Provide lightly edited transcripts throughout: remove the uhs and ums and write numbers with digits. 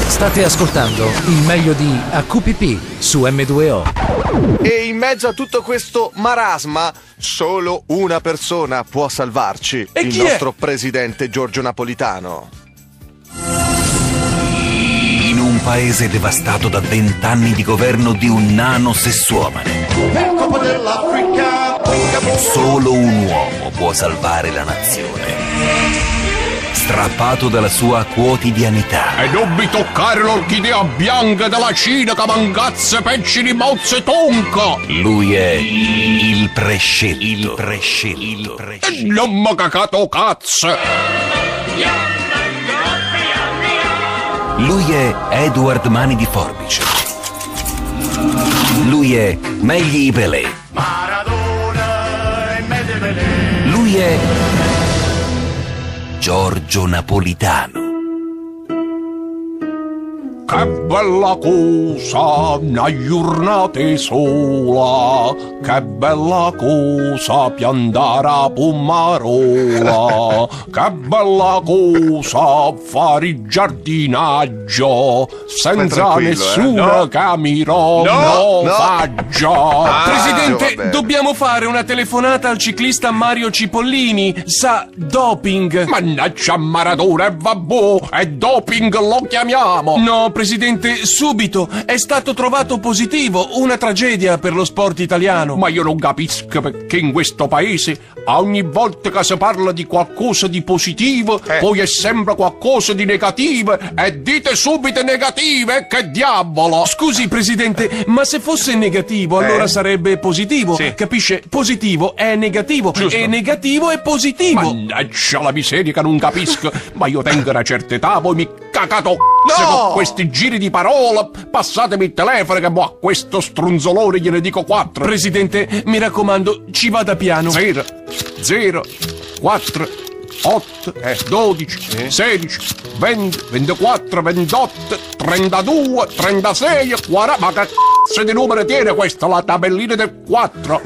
State ascoltando il meglio di AQPP su M2O. E in mezzo a tutto questo marasma, solo una persona può salvarci. E il chi nostro presidente Giorgio Napolitano. In un paese devastato da 20 anni di governo di un nano sessuomane, solo un uomo può salvare la nazione. Strappato dalla sua quotidianità. E non mi toccare l'orchidea bianca della Cina che mangazze pecci di mozze tonca! Lui è il prescelto. E non m'ha cacato cazzo! Lui è Edward Mani di Forbice. Lui è Megli Pelé. Lui è Giorgio Napolitano. Che bella cosa, una giornata sola, che bella cosa piantare a Pomarola, che bella cosa fare il giardinaggio, senza nessuna camirò faccia. Presidente, dobbiamo fare una telefonata al ciclista Mario Cipollini, sa doping. Mannaggia Maradona e vabbè, è doping lo chiamiamo. No, Presidente, subito! È stato trovato positivo, una tragedia per lo sport italiano. Ma io non capisco perché in questo paese ogni volta che si parla di qualcosa di positivo poi è sempre qualcosa di negativo e dite subito negative, che diavolo! Scusi, Presidente, ma se fosse negativo allora sarebbe positivo. Sì. Capisce? Positivo è negativo. Giusto. E negativo è positivo. Mannaggia la miseria che non capisco. Ma io tengo una certa età, voi mi cacato con questi giri di parola. Passatemi il telefono che a questo stronzolone gliene dico 4. Presidente, mi raccomando, ci vada piano. 0, 0, 4, 8, 12, 16, 20, 24, 28, 32, 36, 40. Ma che cazzo di numero tiene questa? La tabellina del 4.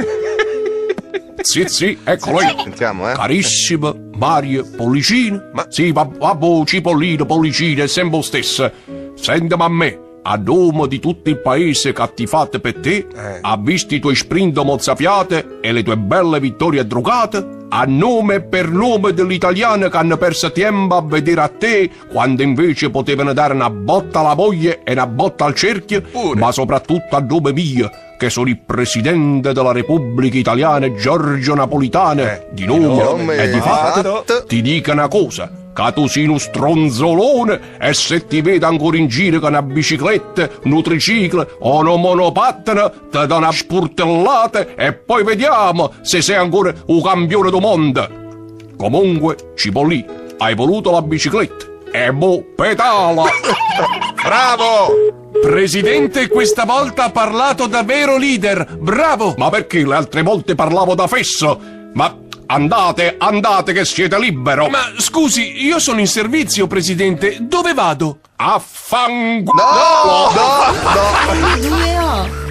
Sì, eccolo lì. Sentiamo, Carissimo Mario Pollicino. Sì, vabbè, Cipollino, Pollicino, è sempre lo stesso. Sentimi a me. A nome di tutto il paese che ha tifato per te, ha visto i tuoi sprint mozzafiate e le tue belle vittorie drogate, a nome e per nome degli italiani che hanno perso tempo a vedere a te, quando invece potevano dare una botta alla moglie e una botta al cerchio, ma soprattutto a nome mio, che sono il presidente della Repubblica Italiana Giorgio Napolitano, di nome e di fatto, ti dico una cosa. Che tu sei uno stronzolone e se ti vedo ancora in giro con una bicicletta, un triciclo o una monopattino, ti do una spurtellata e poi vediamo se sei ancora un campione del mondo. Comunque, Cipollì, hai voluto la bicicletta e mo pedala. Bravo! Presidente, questa volta ha parlato da vero leader. Bravo! Ma perché le altre volte parlavo da fesso? Ma andate che siete libero. Ma scusi, io sono in servizio, Presidente. Dove vado? Affanculo! No! M2O